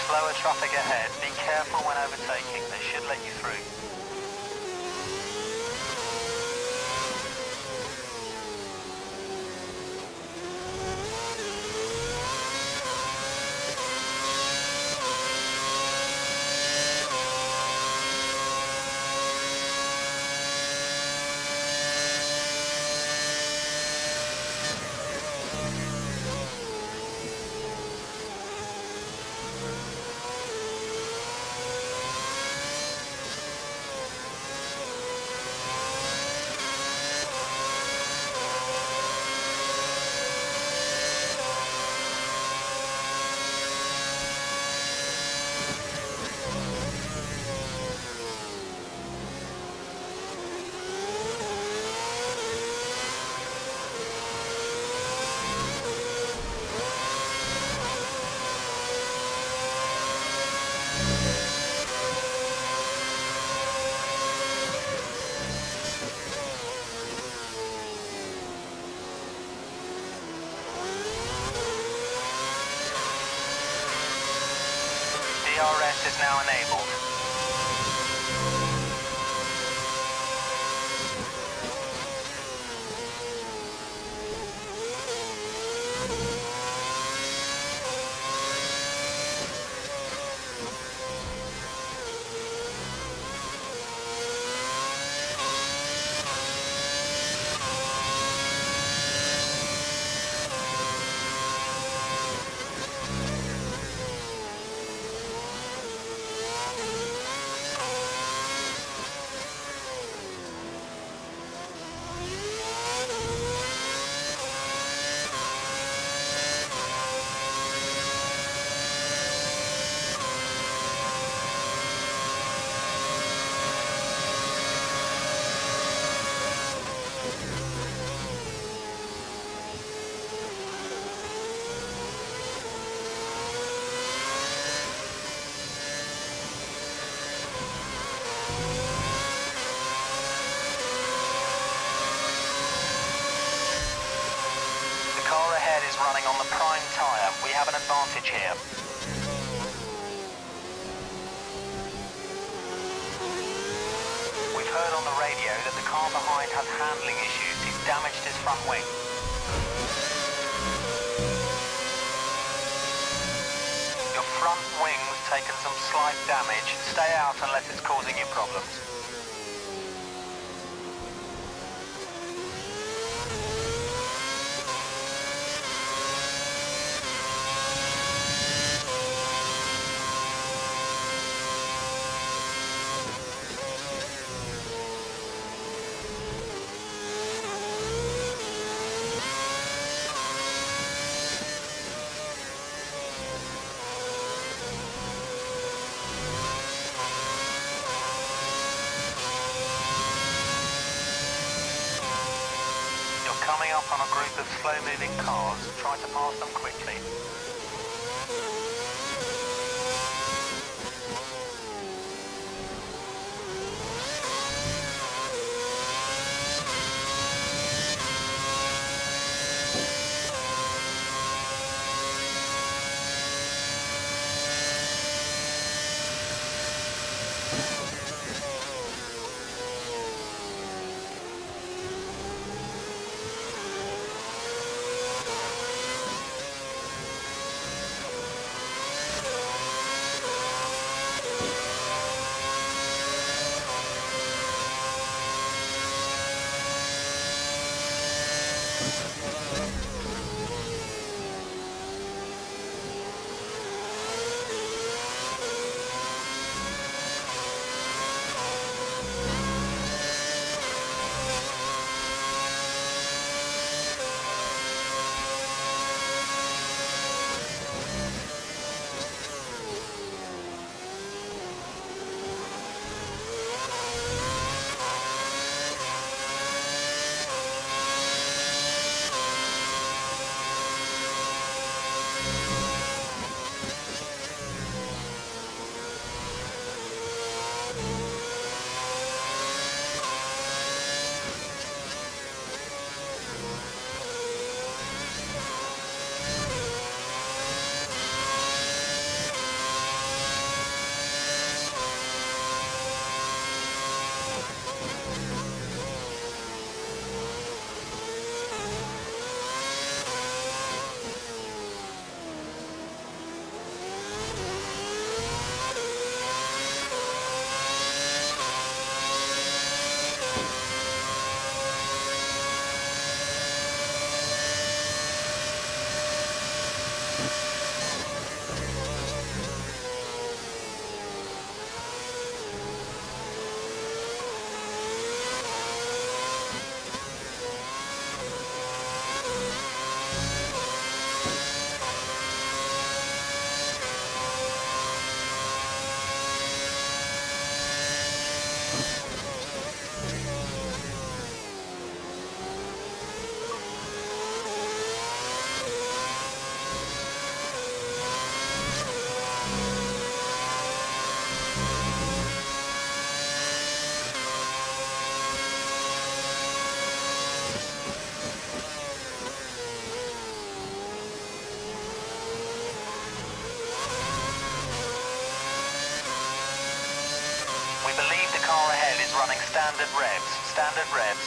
slower traffic ahead. Be careful when overtaking. They should let you through. DRS is now enabled. Is running on the prime tyre. We have an advantage here. We've heard on the radio that the car behind has handling issues. He's damaged his front wing. Your front wing's taken some slight damage. Stay out unless it's causing you problems. Coming up on a group of slow-moving cars, try to pass them quickly. running standard revs. Standard revs.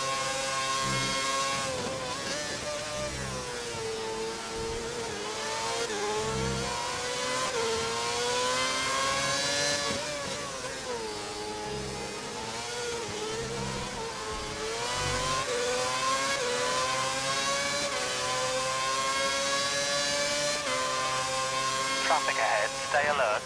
Traffic ahead, stay alert.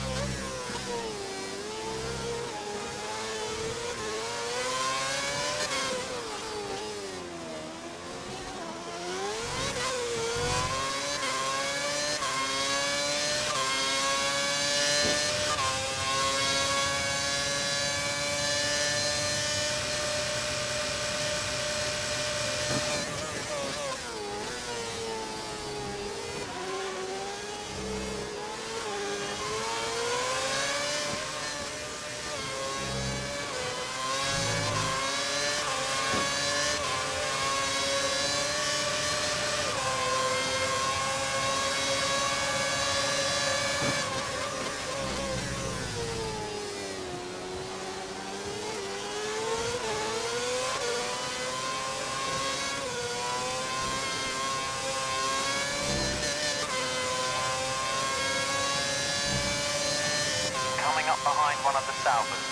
Coming up behind one of the Salvers.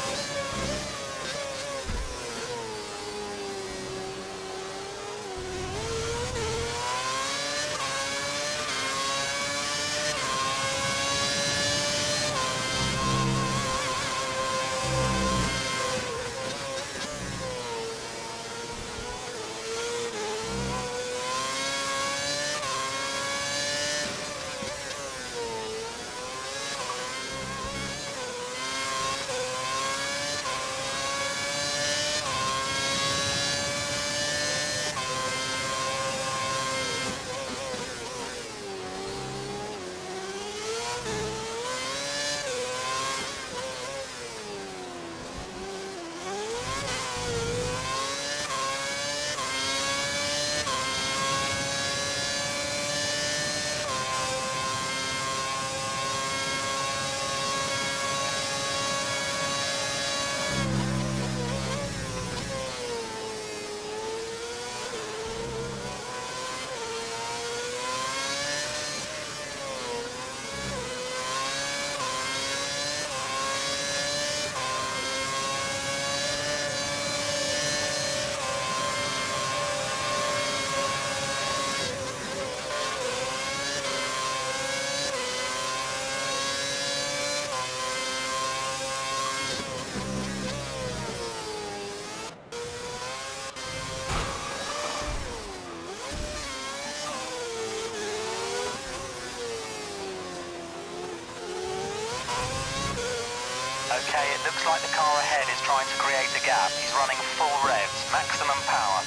Okay, it looks like the car ahead is trying to create a gap. He's running full revs, maximum power.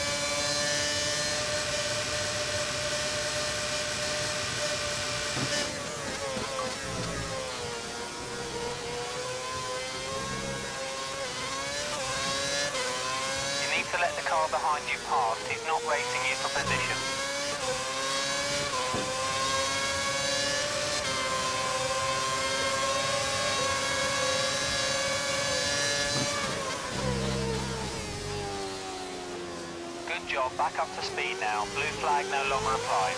You need to let the car behind you pass. He's not racing you for position. Good job, back up to speed now. Blue flag no longer applied.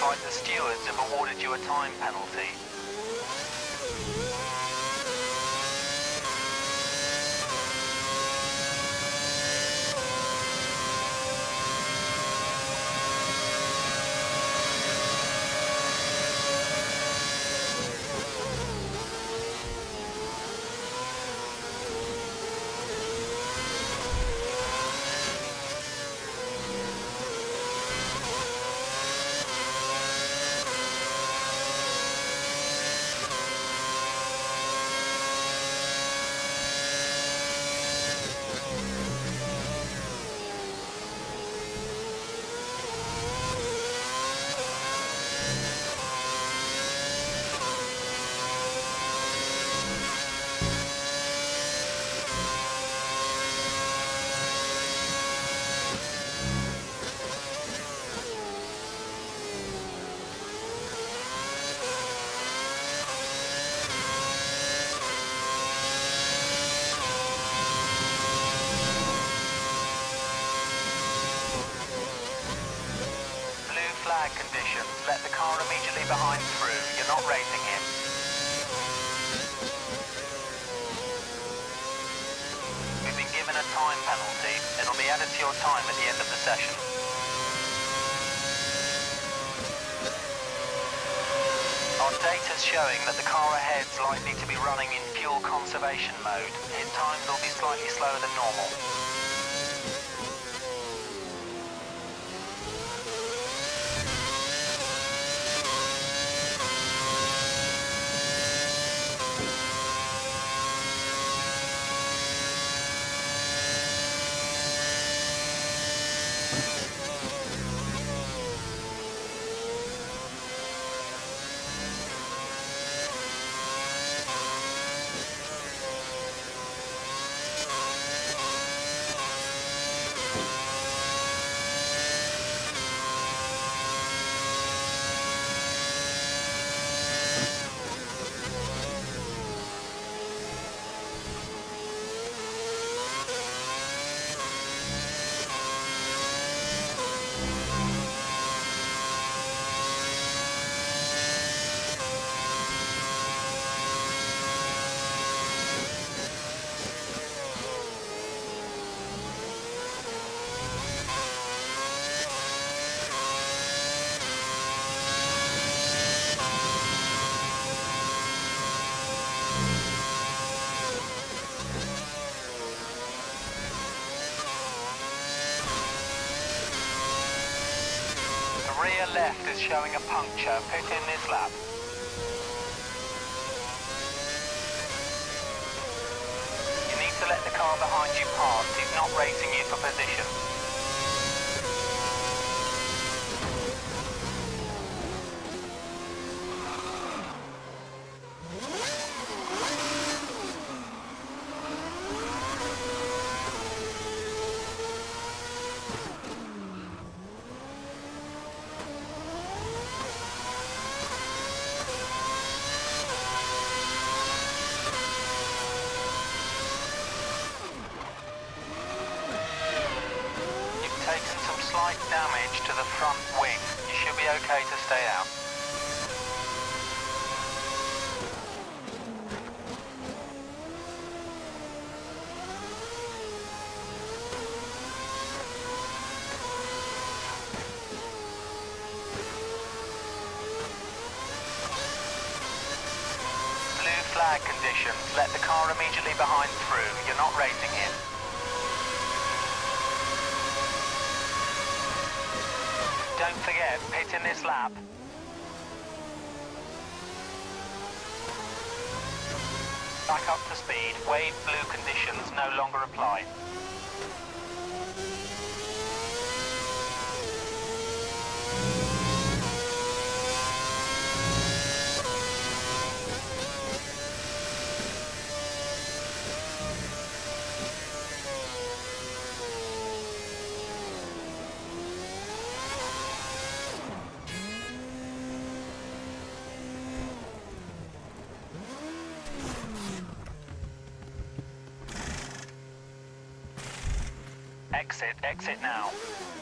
right, the stewards have awarded you a time penalty. Flag conditions. Let the car immediately behind through. You're not racing him. We've been given a time penalty. It'll be added to your time at the end of the session. Our data's showing that the car ahead's likely to be running in fuel conservation mode. His times will be slightly slower than normal. Rear left is showing a puncture. Pit in this lap. You need to let the car behind you pass. He's not racing you for position. Taken some slight damage to the front wing. You should be okay to stay out. Blue flag conditions. Let the car immediately behind through. You're not racing him. Don't forget, pit in this lap. Back up to speed. Wave blue conditions no longer apply. Exit now.